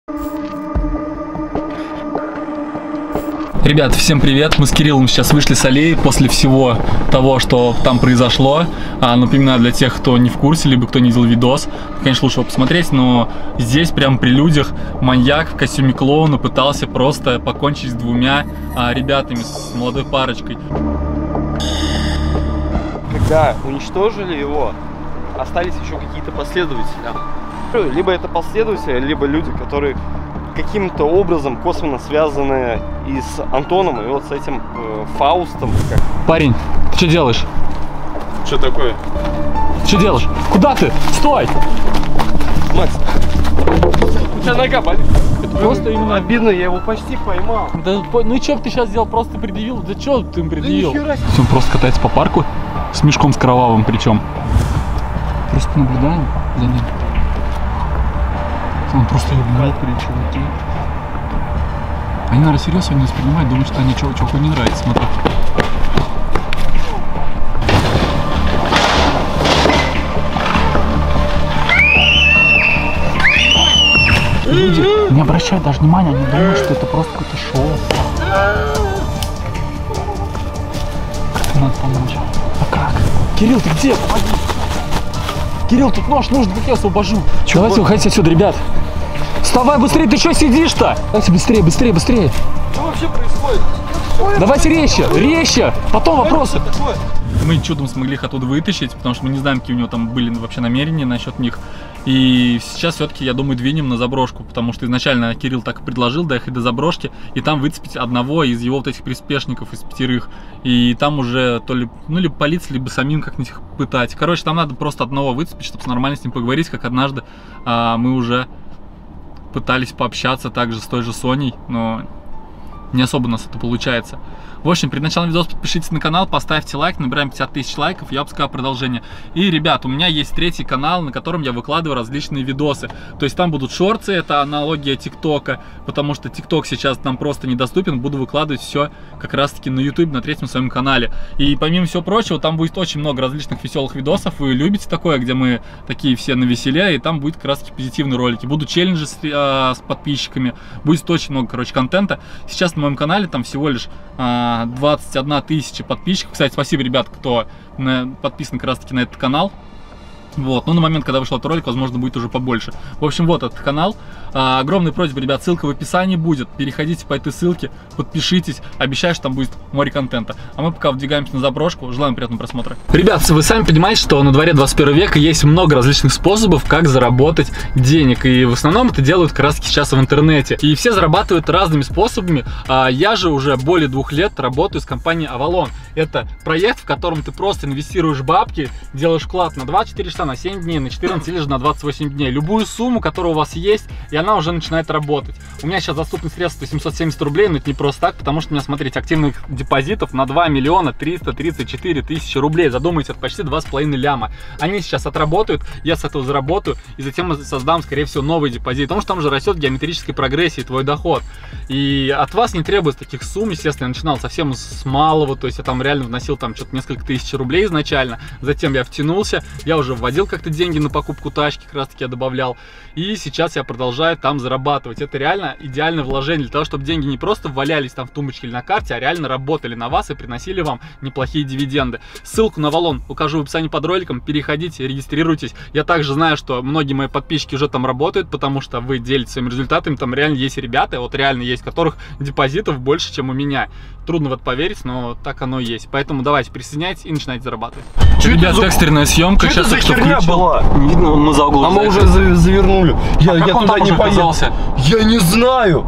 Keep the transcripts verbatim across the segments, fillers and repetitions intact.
Ребят, всем привет! Мы с Кириллом сейчас вышли с аллеи после всего того, что там произошло. А, напоминаю, для тех, кто не в курсе, либо кто не видел видос, конечно, лучше его посмотреть, но здесь, прямо при людях, маньяк в костюме клоуна пытался просто покончить с двумя а, ребятами, с молодой парочкой. Когда уничтожили его, остались еще какие-то последователи. Либо это последователи, либо люди, которые каким-то образом косвенно связаны и с Антоном, и вот с этим э, Фаустом. Парень, ты что делаешь? Что такое? Что делаешь? Куда ты? Стой! Макс, у тебя нога болит. Это просто именно обидно, я его почти поймал. Да, ну и что бы ты сейчас сделал? Просто предъявил? Да что ты им предъявил? Да Он просто катается по парку с мешком с кровавым причем. Просто наблюдаем за ним. Он просто мокрый, чуваки. Они, наверное, серьезно не воспринимают, думают, что они чуваку не нравится, смотри. Люди не обращают даже внимания, они думают, что это просто какое-то шоу. Как-то надо помочь. А как? Кирилл, ты где? Помоги! Кирилл, тут нож нужен, как я освобожу. Чё, давайте выходите отсюда, ребят. Вставай быстрее, ты что сидишь-то? Давайте быстрее, быстрее, быстрее. Что вообще происходит? Давайте резче, резче. Потом вопросы. Мы чудом смогли их оттуда вытащить, потому что мы не знаем, какие у него там были вообще намерения насчет них. И сейчас все-таки, я думаю, двинем на заброшку, потому что изначально Кирилл так и предложил доехать до заброшки и там выцепить одного из его вот этих приспешников, из пятерых. И там уже то ли, ну, либо полиция, либо самим как-нибудь их пытать. Короче, там надо просто одного выцепить, чтобы нормально с ним поговорить, как однажды а, мы уже пытались пообщаться также с той же Соней, но не особо у нас это получается. В общем, перед началом видоса подпишитесь на канал, поставьте лайк, набираем пятьдесят тысяч лайков, я бы сказал продолжение. И, ребят, у меня есть третий канал, на котором я выкладываю различные видосы. То есть там будут шорты, это аналогия ТикТока, потому что ТикТок сейчас нам просто недоступен. Буду выкладывать все как раз таки на YouTube, на третьем своем канале. И помимо всего прочего, там будет очень много различных веселых видосов. Вы любите такое, где мы такие все навеселе, и там будет как раз таки позитивные ролики. Будут челленджи с, э, с подписчиками, будет очень много, короче, контента. Сейчас на моем канале там всего лишь э, двадцать одна тысяча подписчиков. Кстати, спасибо, ребят, кто подписан как раз таки на этот канал. Вот, ну на момент, когда вышел этот ролик, возможно, будет уже побольше. В общем, вот этот канал. А, огромная просьба, ребят, ссылка в описании будет. Переходите по этой ссылке, подпишитесь. Обещаю, что там будет море контента. А мы пока выдвигаемся на заброшку. Желаем приятного просмотра. Ребят, вы сами понимаете, что на дворе двадцать первого века есть много различных способов, как заработать денег. И в основном это делают как раз сейчас в интернете. И все зарабатывают разными способами. А, я же уже более двух лет работаю с компанией Avalon. Это проект, в котором ты просто инвестируешь бабки, делаешь вклад на двадцать четыре часа, на семь дней, на четырнадцать или же на двадцать восемь дней. Любую сумму, которая у вас есть, и она уже начинает работать. У меня сейчас доступны средства семьсот семьдесят рублей, но это не просто так, потому что у меня, смотрите, активных депозитов на два миллиона триста тридцать четыре тысячи рублей. Задумайте, это почти два с половиной ляма. Они сейчас отработают, я с этого заработаю, и затем создам, скорее всего, новый депозит, потому что там же растет в геометрической прогрессии твой доход. И от вас не требуется таких сумм. Естественно, я начинал совсем с малого, то есть я там реально вносил там что-то несколько тысяч рублей изначально. Затем я втянулся, я уже вводил как-то деньги на покупку тачки, как раз таки я добавлял. И сейчас я продолжаю там зарабатывать. Это реально идеальное вложение для того, чтобы деньги не просто валялись там в тумбочке или на карте, а реально работали на вас и приносили вам неплохие дивиденды. Ссылку на Avalon укажу в описании под роликом. Переходите, регистрируйтесь. Я также знаю, что многие мои подписчики уже там работают, потому что вы делитесь своими результатами. Там реально есть ребята, вот реально есть, которых депозитов больше, чем у меня. Трудно в это поверить, но так оно и есть. Поэтому давайте присоединяйтесь и начинайте зарабатывать. Что Ребят, за... экстренная съемка. Что сейчас это за херня была? Не видно, мы за углом. А мы уже завернули. Я, а я туда не поехал. Я не знаю.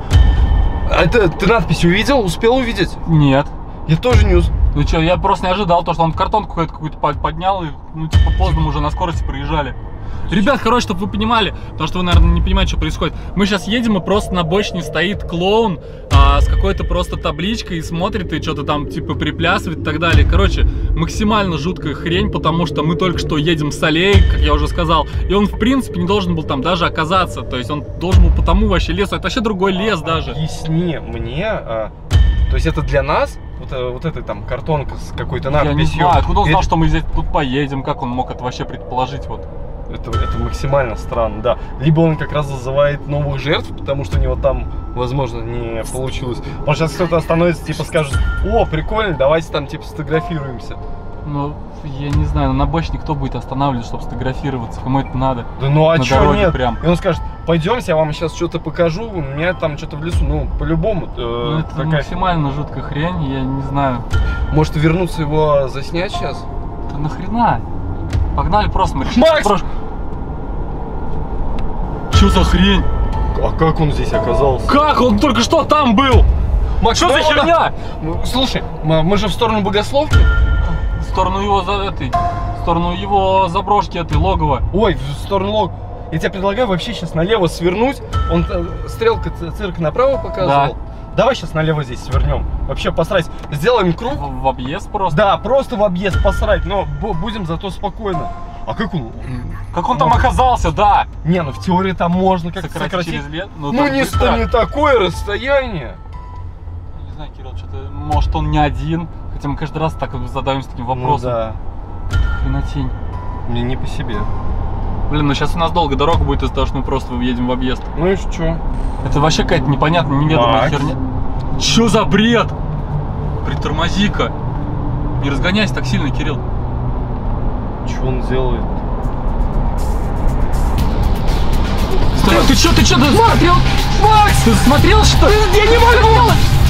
Это ты надпись увидел? Успел увидеть? Нет. Я тоже не успел. Ну что, я просто не ожидал, то, что он картонку какую-то поднял и, ну, типа, поздно мы уже на скорости проезжали. Ребят, короче, чтобы вы понимали, потому что вы, наверное, не понимаете, что происходит. Мы сейчас едем, и просто на обочине стоит клоун а, с какой-то просто табличкой и смотрит, и что-то там, типа, приплясывает и так далее. Короче, максимально жуткая хрень, потому что мы только что едем с аллеи, как я уже сказал, и он, в принципе, не должен был там даже оказаться. То есть он должен был по тому вообще лесу. Это вообще другой лес даже. Объясни мне, а, то есть это для нас? Вот, вот эта там картонка с какой-то надписью. Я не знаю, откуда он знал, это... что мы здесь тут поедем, как он мог это вообще предположить, вот. Это, это максимально странно, да. Либо он как раз зазывает новых жертв, потому что у него там, возможно, не получилось. Он сейчас кто-то остановится, типа скажет: о, прикольно, давайте там типа сфотографируемся. Ну, я не знаю, на обочине кто будет останавливать, чтобы сфотографироваться? Кому это надо? Да ну а чё нет? Прям. И он скажет: пойдемте, я вам сейчас что-то покажу, у меня там что-то в лесу, ну, по-любому. Э, ну, это такая... максимально жуткая хрень, я не знаю. Может вернуться его заснять сейчас? Да нахрена? Погнали просто, мы решили. Макс! Прош... Чё за хрень? А как он здесь оказался? Как? Он только что там был! Макс, что за херня? Слушай, мы же в сторону богословки. В сторону его за этой, в сторону его заброшки этой, логова. Ой, в сторону лог. Я тебе предлагаю вообще сейчас налево свернуть. Он стрелка цирка направо показывал. Да. Давай сейчас налево здесь свернем. Вообще посрать. Сделаем круг. В, в объезд просто? Да, просто в объезд посрать. Но будем зато спокойно. А как он? Как он там оказался, да? Не, ну в теории там можно как-то сократить. сократить. Через лет? Ну, ну не, что, не такое расстояние. Не знаю, Кирилл, что-то, может он не один. Хотя мы каждый раз так задаемся таким вопросом. Ну, да. Хренотень. Мне не по себе. Блин, ну сейчас у нас долго дорога будет из-за того, что мы просто едем в объезд. Ну и что? Это вообще какая-то непонятная, неведомая Макс. херня. Чё за бред? Притормози-ка. Не разгоняйся так сильно, Кирилл. Что он делает? Стой, ты чё, ты чё, ты смотрел? Макс, ты смотрел, что? Я не могу!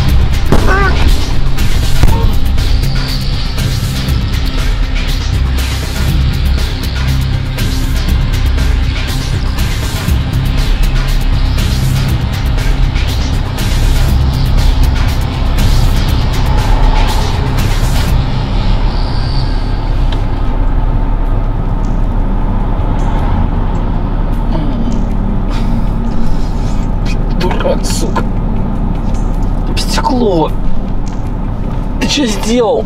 Сука. Стекло. Ты что сделал?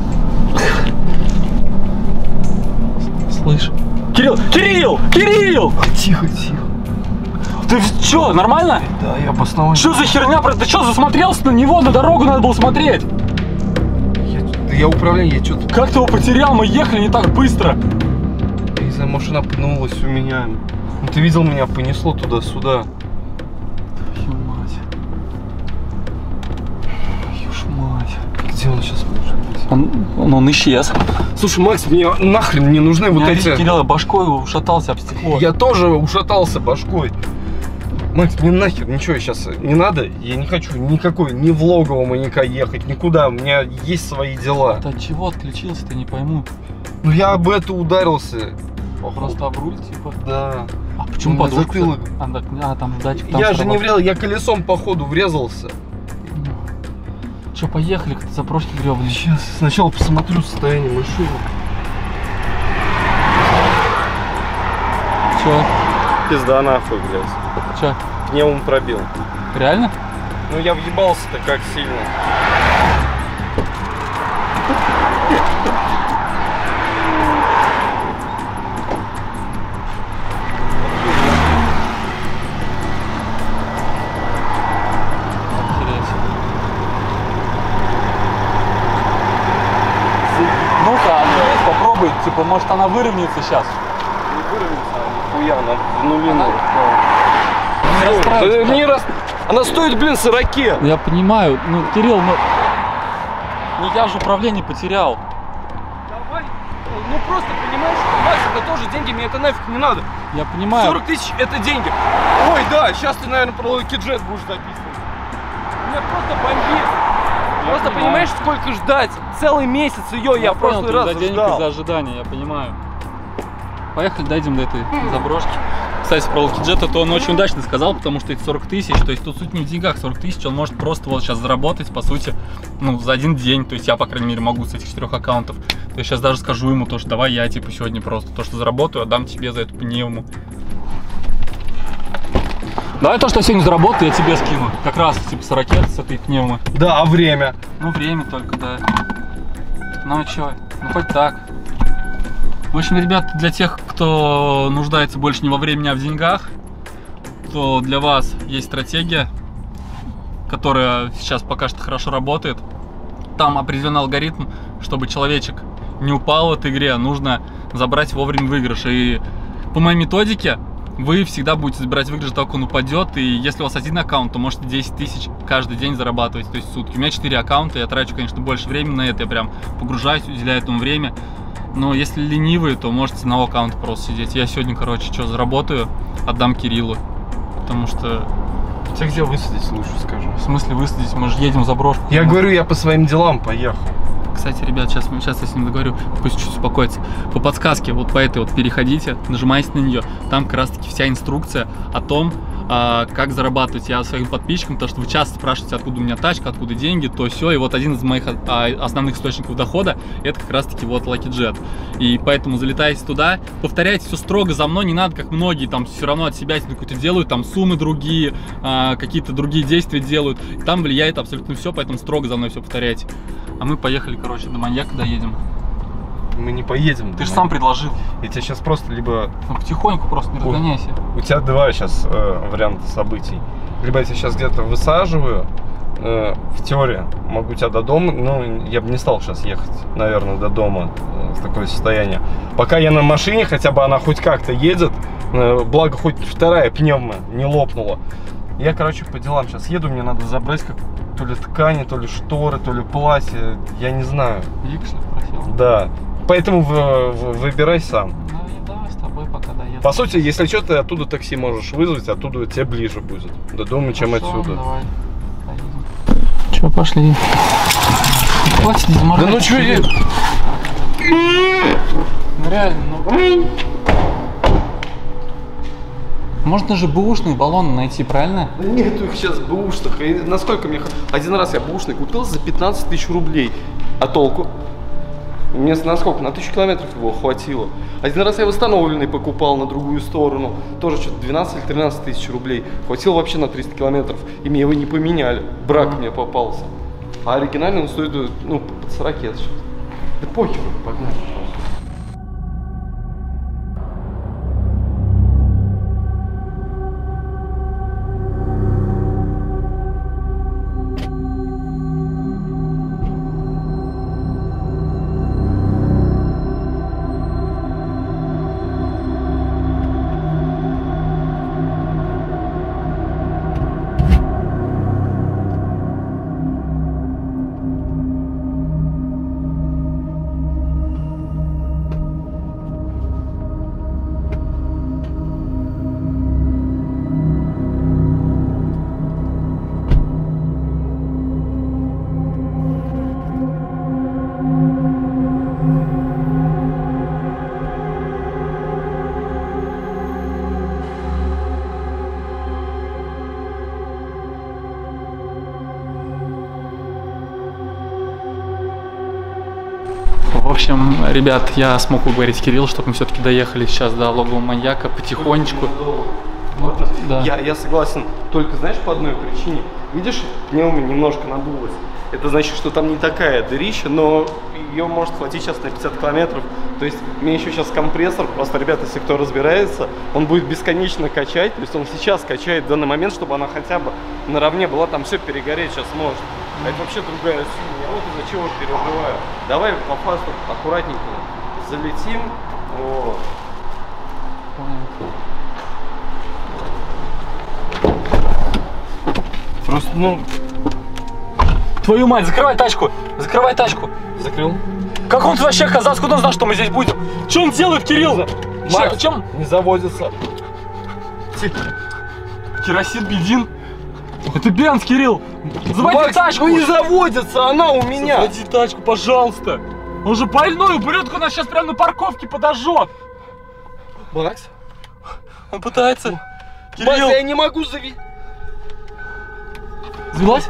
Слышь. Кирилл! Кирилл! Кирилл! Тихо, тихо. Ты что, нормально? Да, я обосновал. Что за херня? Ты что, засмотрелся на него? На дорогу надо было смотреть. Я, да я управляю, я что-то... Как ты его потерял? Мы ехали не так быстро. Я не знаю, может, она пнулась у меня. Ну, ты видел, меня понесло туда-сюда. Где он сейчас может быть? Он, он, он исчез. Слушай, Макс, мне нахрен не нужны вот эти... Кирилл башкой ушатался об стекло. Я тоже ушатался башкой. Макс, мне нахер ничего сейчас не надо. Я не хочу никакой, ни в логово маньяка ехать, никуда. У меня есть свои дела. Ты от чего отключился-то, не пойму. Ну я об это ударился. Просто об руль, типа? Да. А почему ну, под затылок? А, а, там датчик. Там я же не врезал, я колесом походу врезался. Че, поехали к заброшке гребаной. Сейчас сначала посмотрю состояние машины. Че? Пизда нахуй, блядь. Че? Пневму пробил. Реально? Ну я въебался-то как сильно. Типа, может она выровняется сейчас? Не выровняется, нихуя, она в нулину. Она... Да, не раз... Она стоит, блин, сорок. Я понимаю, ну, Кирилл, ну... Не я же управление потерял. Давай, ну просто понимаешь, Макс, это тоже деньги, мне это нафиг не надо. Я понимаю. сорок тысяч это деньги. Ой, да, сейчас ты, наверное, про Локиджет будешь записывать. Меня просто бомбит. Просто понимаю. Понимаешь, сколько ждать? Целый месяц ее я, я в прошлый раз за денег ждал. И за ожидание, я понимаю. Поехали, дойдем до этой заброшки. Кстати, про Локиджет, то он очень удачно сказал, потому что это сорок тысяч, то есть тут суть не в деньгах, сорок тысяч он может просто вот сейчас заработать, по сути, ну, за один день, то есть я, по крайней мере, могу с этих четырех аккаунтов. То есть сейчас даже скажу ему то, что давай я, типа, сегодня просто то, что заработаю, отдам тебе за эту пневму. Давай то, что я сегодня заработаю, я тебе скину. Как раз, типа, с ракет, с этой пневмы. Да, а время? Ну, время только, да. Ну, а чё? Ну, хоть так. В общем, ребят, для тех, кто нуждается больше не во времени, а в деньгах, то для вас есть стратегия, которая сейчас пока что хорошо работает. Там определенный алгоритм, чтобы человечек не упал в этой игре, нужно забрать вовремя выигрыш. И по моей методике вы всегда будете забирать выигрыш, только он упадет. И если у вас один аккаунт, то можете десять тысяч каждый день зарабатывать, то есть в сутки. У меня четыре аккаунта, я трачу, конечно, больше времени на это, я прям погружаюсь, уделяю этому время. Но если ленивые, то можете на аккаунте просто сидеть. Я сегодня, короче, что, заработаю, отдам Кириллу. Потому что... Тебя где высадить, лучше скажу? В смысле высадить? Мы же едем в заброшку. Я говорю, я по своим делам поехал. Кстати, ребят, сейчас, сейчас я с ним договорю, пусть чуть успокоится. По подсказке, вот по этой вот переходите, нажимаете на нее. Там как раз таки вся инструкция о том, а, как зарабатывать. Я своим подписчикам, потому что вы часто спрашиваете, откуда у меня тачка, откуда деньги, то все. И вот один из моих а, основных источников дохода, это как раз таки вот Lucky Jet. И поэтому залетайте туда, повторяйте все строго за мной, не надо, как многие там все равно от себя какую-то делают, там суммы другие, а, какие-то другие действия делают. И там влияет абсолютно все, поэтому строго за мной все повторяйте. А мы поехали, короче, до маньяка доедем. Мы не поедем. Ты же сам предложил. Я тебе сейчас просто либо... Ну, потихоньку просто, не разгоняйся. У, у тебя два сейчас э, варианта событий. Либо я тебя сейчас где-то высаживаю, э, в теории могу тебя до дома, ну, я бы не стал сейчас ехать, наверное, до дома э, в такое состояние. Пока я на машине, хотя бы она хоть как-то едет, э, благо хоть вторая пневма не лопнула. Я, короче, по делам сейчас еду, мне надо забрать как то ли ткани, то ли шторы, то ли платье, я не знаю. Вик, что ли, просил? Да. Поэтому в, в, выбирай сам. Ну, и давай с тобой пока доеду. По сути, если что, ты оттуда такси можешь вызвать, оттуда тебе ближе будет до дома, чем Хорошо, отсюда. Давай, поедем. Че, пошли. Хватит не заморачиваться. Да ну что я... Ну реально, ну... Можно же бэушные баллоны найти, правильно? Да нету их сейчас бэушных. И насколько мне... Один раз я бэушный купил за пятнадцать тысяч рублей. А толку? Мне на сколько? На тысячу километров его хватило. Один раз я восстановленный покупал на другую сторону. Тоже что-то двенадцать или тринадцать тысяч рублей. Хватило вообще на триста километров. И мне его не поменяли. Брак mm. мне попался. А оригинальный он стоит, ну, под сорок. Да похер, погнали. В общем, ребят, я смог уговорить Кирилла, чтобы мы все-таки доехали сейчас до логового маньяка потихонечку. Вот, да. я, я согласен, только знаешь, по одной причине. Видишь, пневма немножко надулась. Это значит, что там не такая дырища, но ее может хватить сейчас на пятьдесят километров. То есть мне еще сейчас компрессор, просто, ребята, если кто разбирается, он будет бесконечно качать. То есть он сейчас качает в данный момент, чтобы она хотя бы наравне была, там все перегореть сейчас может. А это вообще другая сумма. Я вот из-за чего переживаю. Давай по фасту аккуратненько залетим. Вот. Просто, ну... Твою мать, закрывай тачку! Закрывай тачку! Закрыл? Как он вообще оказался? Откуда он знал, что мы здесь будем? Что он делает, Кирилл? Макс, чем? Не заводится. Керосин, бензин? Это Бенц, Кирилл! Заводи Макс, тачку! Ну не заводится, она у меня! Заводи тачку, пожалуйста! Он же больной, ублюдка, нас сейчас прямо на парковке подожжет! Макс? Он пытается. Кирилл! Макс, я не могу завести. Завелась?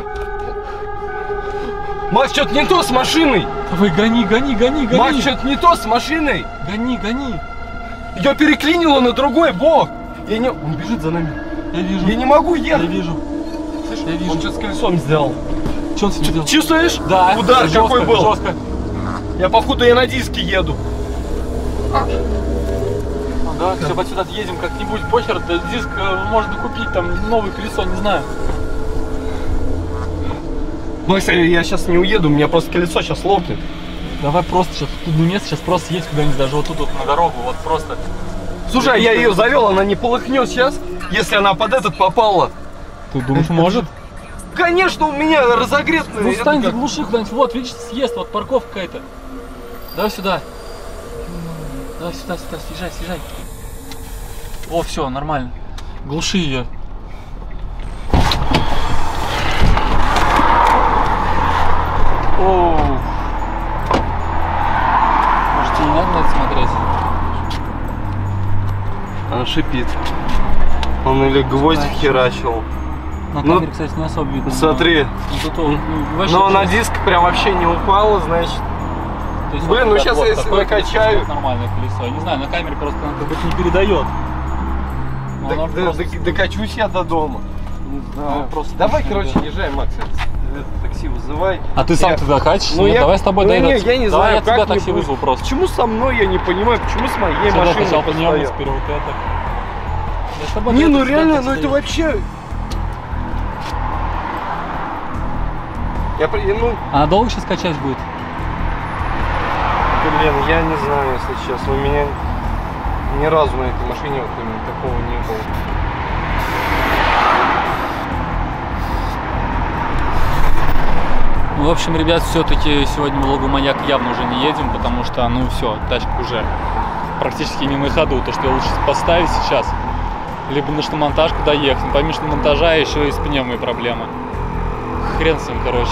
Макс, что-то не то с машиной! Давай, гони, гони, гони, гони! Макс, что-то не то с машиной! Гони, гони! Ее переклинило на другой бок! Я не... Он бежит за нами. Я вижу. Я не могу ехать. Я вижу. Слышь, я вижу. Он что-то с колесом сделал. Что он с ним сделал? Чувствуешь? Да. Удар жестко, какой был. Жестко. Я походу я на диске еду. А, да, все, отсюда отъедем как-нибудь. Похер, да, диск можно купить, там новое колесо, не знаю. Макс, я сейчас не уеду, у меня просто колесо сейчас лопнет. Давай просто сейчас, тут место, сейчас просто едь куда-нибудь, даже вот тут вот на дорогу, вот просто. Слушай, а я ее завел, она не полыхнет сейчас, если она под этот попала. Ты думаешь, может? Конечно, у меня разогретый. Ну встань, заглуши куда-нибудь. Вот, видишь, съезд, вот парковка какая-то. Давай сюда. Давай сюда, сюда, съезжай, съезжай. О, все, нормально. Глуши ее. Оу. Может, тебе не надо на это смотреть? Она шипит. Он или гвоздик херачил. На камере, ну, кстати, не особо видно. Смотри. Но, зато, ну, но на диск прям вообще не упало, значит. То есть, блин, вот, ну сейчас вот, если накачаю. Нормальное колесо. Я не знаю, на камере просто она как будто не передает. Да, да, просто... да, докачусь я до дома. Не знаю. Ну, просто давай, короче, езжай, Макс. Такси вызывай. А ты сам я... тогда катишься? Ну, Нет, я... давай с тобой ну, доедем. Не, я не давай знаю, я как тебя такси будет. вызову просто. Почему со мной, я не понимаю, почему с моей Сюда машиной сначала не поднялся, теперь вот это. Я с тобой не, ну доеду, реально, ну это вообще... Я, ну... Она долго сейчас качать будет? Блин, я не знаю, если честно. У меня ни разу на этой машине вот такого не было. Ну, в общем, ребят, все-таки сегодня в Логомаяк явно уже не едем, потому что, ну, все, тачка уже практически не на ходу. То, что я лучше поставить сейчас, либо на шиномонтажку доехать. Помимо шиномонтажа еще и с пневмой проблемы. Хрен с ним, короче.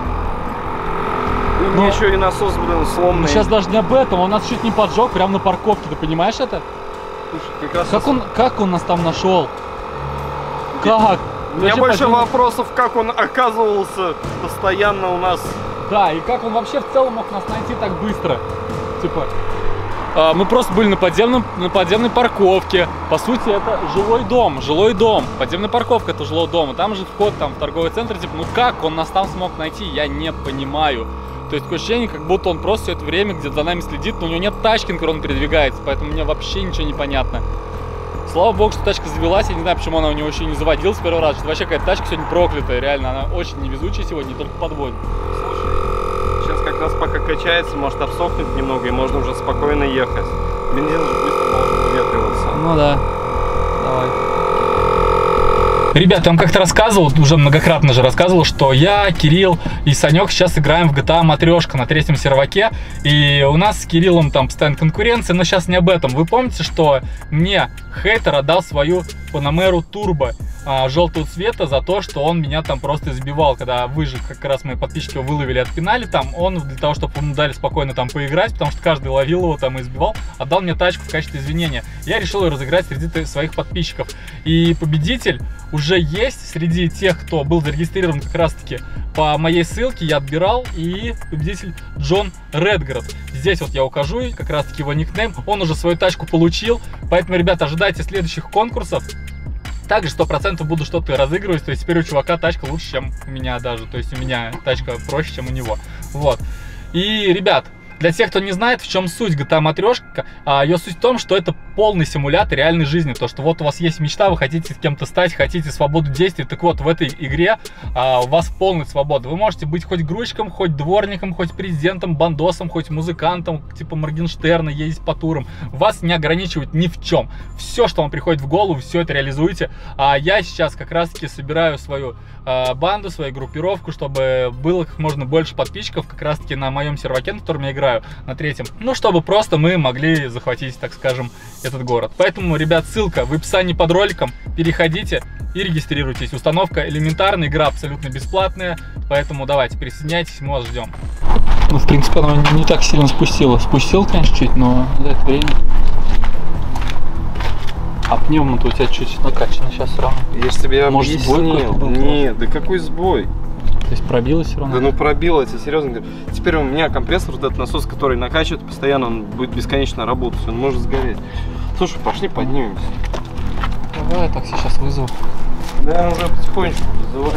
И мне еще и насос, блин, сломанный. Ну, сейчас даже не об этом, он нас чуть не поджег прямо на парковке, ты понимаешь это? Слушай, как раз как, он, как он нас там нашел? Как? У меня больше подумал... вопросов, как он оказывался постоянно у нас. Да, и как он вообще в целом мог нас найти так быстро. Типа, э, мы просто были на, подземном, на подземной парковке. По сути, это жилой дом, жилой дом. Подземная парковка — это жилой дом. И там же вход там, в торговый центр. Типа, ну как он нас там смог найти, я не понимаю. То есть такое ощущение, как будто он просто все это время где-то за нами следит, но у него нет тачки, на которой он передвигается. Поэтому мне вообще ничего не понятно. Слава богу, что тачка завелась, я не знаю, почему она у него еще не заводилась первый раз. Что вообще какая-то тачка сегодня проклятая, реально, она очень невезучая сегодня, не только подводит. Слушай, сейчас как раз пока качается, может обсохнуть немного, и можно уже спокойно ехать. Бензин же быстро должен выветриваться. Ну да, давай. Ребята, я вам как-то рассказывал, уже многократно же рассказывал, что я, Кирилл и Санек сейчас играем в джи ти эй Матрешка на третьем серваке. И у нас с Кириллом там постоянно конкуренция, но сейчас не об этом. Вы помните, что мне хейтер отдал свою Panamera Turbo а, желтого цвета за то, что он меня там просто избивал, когда выжил, как раз мои подписчики его выловили, отпинали там, он для того, чтобы ему дали спокойно там поиграть, потому что каждый ловил его там и избивал, отдал мне тачку в качестве извинения. Я решил ее разыграть среди своих подписчиков. И победитель уже есть среди тех, кто был зарегистрирован как раз таки по моей ссылке, я отбирал, и победитель Джон Редгард. Здесь вот я укажу как раз таки его никнейм, он уже свою тачку получил, поэтому, ребята, ожидайте следующих конкурсов. Также сто процентов буду что-то разыгрывать, то есть теперь у чувака тачка лучше, чем у меня даже, то есть у меня тачка проще, чем у него. Вот. И, ребят, для тех, кто не знает, в чем суть джи ти эй Матрешка, ее суть в том, что это полный симулятор реальной жизни. То, что вот у вас есть мечта, вы хотите кем-то стать, хотите свободу действий. Так вот, в этой игре а, у вас полная свобода. Вы можете быть хоть грузчиком, хоть дворником, хоть президентом, бандосом, хоть музыкантом, типа Моргенштерна, ездить по турам. Вас не ограничивают ни в чем. Все, что вам приходит в голову, все это реализуете. А я сейчас как раз-таки собираю свою а, банду, свою группировку, чтобы было как можно больше подписчиков как раз-таки на моем серваке, на котором я играю, на третьем. Ну, чтобы просто мы могли захватить, так скажем, этот город. Поэтому, ребят, ссылка в описании под роликом. Переходите и регистрируйтесь. Установка элементарная, игра абсолютно бесплатная. Поэтому давайте, присоединяйтесь, мы вас ждем. Ну, в принципе, она не так сильно спустила. Спустил, конечно, чуть, но за это время. А пневма-то у тебя чуть накачано сейчас все равно. Я же тебе Может, объяснил. Сбой Нет, да какой сбой? То есть пробилось все равно? Да ну пробило, я тебе серьезно говорю. Теперь у меня компрессор, вот этот насос, который накачивает постоянно, он будет бесконечно работать, он может сгореть. Слушай, пошли поднимемся. Давай я такси сейчас вызову. Да, уже потихонечку вызывай.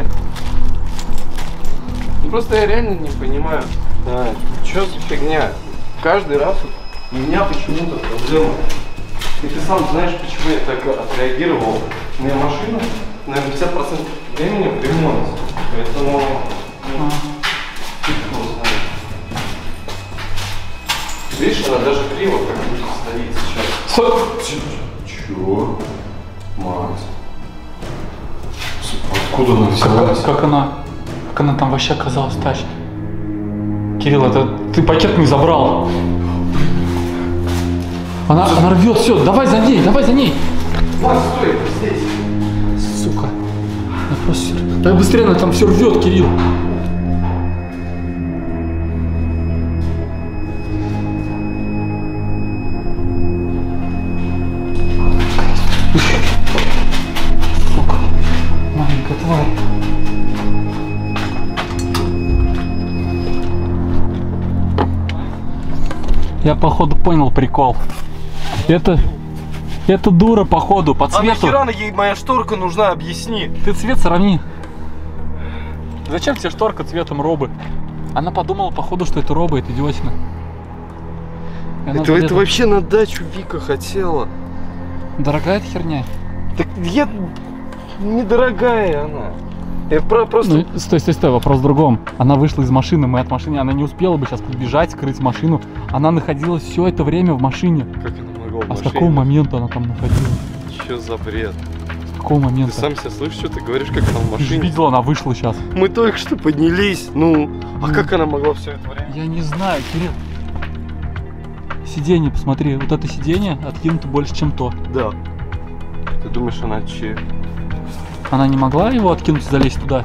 Ну просто я реально не понимаю, да, что за фигня. Каждый раз вот у меня почему-то проблема. И ты сам знаешь, почему я так отреагировал. У меня машина, наверное, пятьдесят процентов времени в ремонте. Поэтому... Ну, видишь, она даже криво как будто стоит сейчас. Чё? Макс. Откуда она взялась? Как, как она? Как она там вообще оказалась, Тащ? Кирилл, это ты пакет не забрал. Она, она рвет, все, давай за ней, давай за ней. Макс, стой, здесь. Сука. Она просто... Давай быстрее, она там все рвет, Кирилл. Сука. Маленькая тварь. Я походу понял прикол. Это, это дура походу по цвету. А нахера ей моя шторка нужна, объясни. Ты цвет сравни. Зачем тебе шторка цветом робы? Она подумала походу, что это роба, это идиотина. Это, это вообще на дачу Вика хотела. Дорогая эта херня. Так я... недорогая она. Я про просто... Ну, стой, стой, стой, вопрос в другом. Она вышла из машины, мы от машины, она не успела бы сейчас подбежать, скрыть машину. Она находилась все это время в машине. Как она могла в А машине? с какого момента она там находилась? Че за бред? С какого момента? Ты сам себя слышишь, что ты говоришь, как она в Ты же машине? видела, она вышла сейчас. Мы только что поднялись, ну... А как она могла все это время? Я не знаю, Кирилл. Сиденье, посмотри, вот это сиденье откинуто больше, чем то. Да. Ты думаешь, она че? Она не могла его откинуть и залезть туда?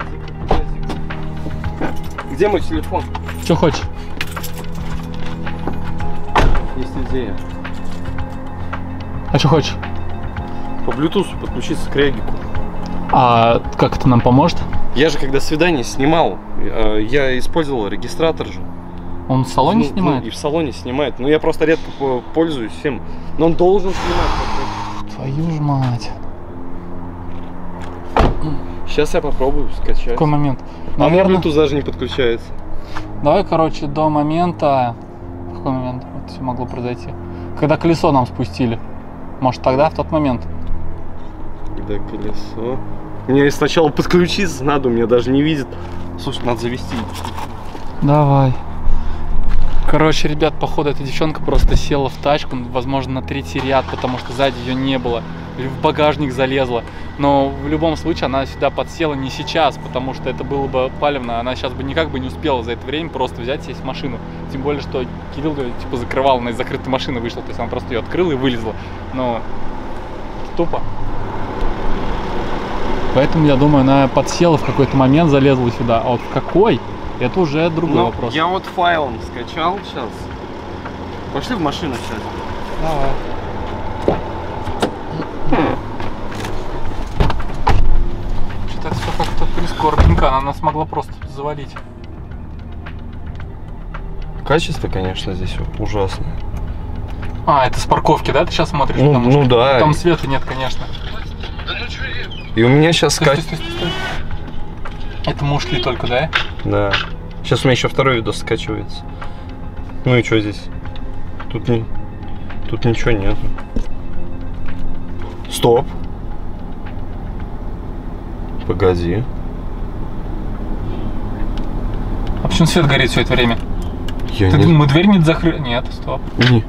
Где мой телефон? Что хочешь? Есть идея. А что хочешь? По Bluetooth подключиться к регику. А как это нам поможет? Я же когда свидание снимал, э, я использовал регистратор же. Он в салоне Ну, снимает? ну, и в салоне снимает. Ну я просто редко по- пользуюсь всем. Но он должен снимать. Твою ж мать. Сейчас я попробую скачать. Какой момент? А Наверное, Bluetooth даже не подключается. давай, короче, до момента... Какой момент это все могло произойти? Когда колесо нам спустили. Может, тогда, в тот момент? Да, колесо. Мне сначала подключиться надо, у меня даже не видит. Слушай, надо завести. Давай. Короче, ребят, походу эта девчонка просто села в тачку, возможно, на третий ряд, потому что сзади ее не было. Или в багажник залезла. Но в любом случае она сюда подсела не сейчас, потому что это было бы палевно. Она сейчас бы никак бы не успела за это время просто взять и сесть в машину. Тем более, что Кирилл ее типа закрывал, она из закрытой машины вышла. То есть она просто ее открыла и вылезла. Но тупо. Поэтому, я думаю, она подсела в какой-то момент, залезла сюда. А вот в какой? Это уже другой Ну, вопрос. я вот файлом скачал сейчас. Пошли в машину сейчас. Давай. Что-то все как-то прискорбненько, она нас могла просто завалить. Качество, конечно, здесь ужасное. А, это с парковки, да, ты сейчас смотришь? Ну, Потому ну что да. Там света нет, конечно. И у меня сейчас Стой, скач... стой, стой, стой. Это мы ушли только, да? Да. Сейчас у меня еще второй видос скачивается. Ну и что здесь? Тут не... Тут ничего нету. Стоп. Погоди. А почему свет горит все это время? Я Ты, не... мы дверь не закрыли? Нет, стоп. Не.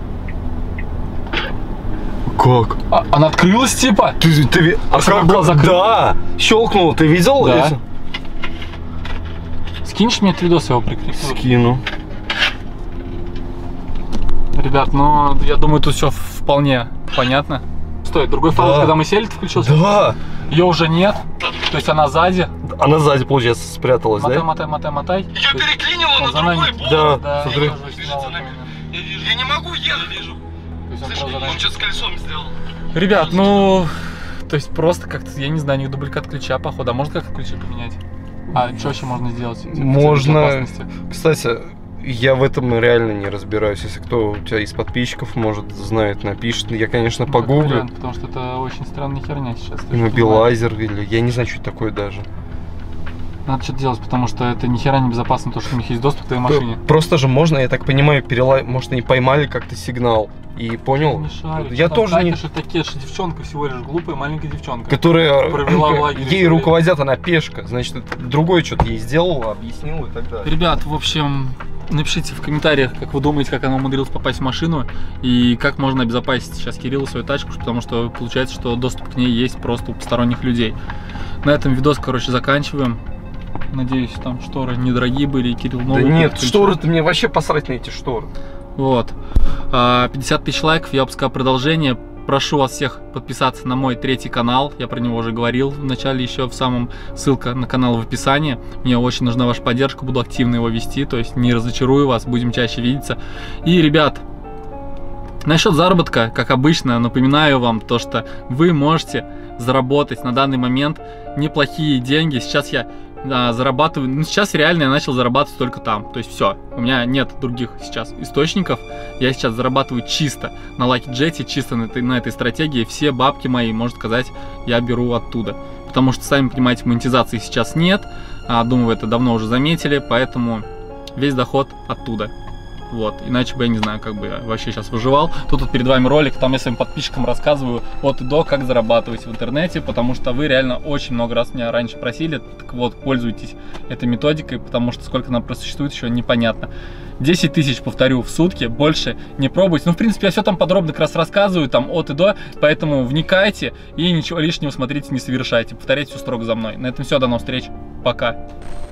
Как? А, она открылась типа? Ты, ты, ви- А она была закрыта? Да, щелкнул, ты видел? Да. это? Скинешь мне этот видос, я его прикреплю? Скину. Ребят, ну я думаю, тут все вполне понятно. Стой, другой файл, Да. когда мы сели, ты включился? Да. Ее уже нет. То есть она сзади. Она сзади, получается, спряталась, Мотай, да? мотай, мотай, мотай. Ее переклинило Он на за нами. другой бок. Да, Да, смотри. я тоже снимал этот момент. Я вижу. Я не могу ехать. Вижу. То есть он Слышь, просто за он нами. что-то с колесом сделал. Ребят, ну, то есть просто как-то, я не знаю, у них дубликат ключа, походу. А можно как-то ключи поменять? А что еще можно сделать? Типа, Можно. безопасности? Кстати, я в этом реально не разбираюсь. Если кто у тебя из подписчиков, может, знает, напишет. Я, конечно, Ну, как погуглю. вариант, потому что это очень странная херня сейчас. ты же Мобилайзер или... Я не знаю, что это такое даже. понимаешь. Надо что-то делать, потому что это ни хера не безопасно, то, что у них есть доступ к твоей машине. Просто же можно, я так понимаю, перела... может, они поймали как-то сигнал. И понял? Не шарю, Я что там тоже не... Катя, что такие, что девчонка всего лишь глупая маленькая девчонка. Которая Провела в лагере ей свое время. руководят, она пешка. Значит, это другой что-то ей сделал, объяснил и так далее. Ребят, в общем, Напишите в комментариях, как вы думаете, как она умудрилась попасть в машину и как можно обезопасить сейчас Кириллу свою тачку, потому что получается, что доступ к ней есть просто у посторонних людей. На этом видос, короче, заканчиваем. Надеюсь, там шторы недорогие были, и Кирилл новый. Да нет, шторы-то мне вообще посрать на эти шторы. Вот. пятьдесят тысяч лайков, я выпускаю продолжение. Прошу вас всех подписаться на мой третий канал. Я про него уже говорил в начале, еще в самом, ссылка на канал в описании. Мне очень нужна ваша поддержка, буду активно его вести, то есть не разочарую вас, будем чаще видеться. И, ребят, насчет заработка, как обычно, напоминаю вам то, что вы можете заработать на данный момент неплохие деньги. Сейчас я а, зарабатываю, ну, сейчас реально я начал зарабатывать только там, то есть все, у меня нет других сейчас источников, я сейчас зарабатываю чисто на LuckyJet, чисто на этой, на этой стратегии, все бабки мои, можно сказать, я беру оттуда, потому что, сами понимаете, монетизации сейчас нет, а, думаю, вы это давно уже заметили, поэтому весь доход оттуда. Вот, иначе бы я не знаю, как бы я вообще сейчас выживал. Тут вот перед вами ролик, там я своим подписчикам рассказываю от и до, как зарабатывать в интернете, потому что вы реально очень много раз меня раньше просили. Так вот, пользуйтесь этой методикой, потому что сколько она просто существует, еще непонятно. десять тысяч, повторю, в сутки, больше не пробуйте. Ну, в принципе, я все там подробно как раз рассказываю, там от и до, поэтому вникайте и ничего лишнего, смотрите, не совершайте. Повторяйте все строго за мной. На этом все, до новых встреч, пока.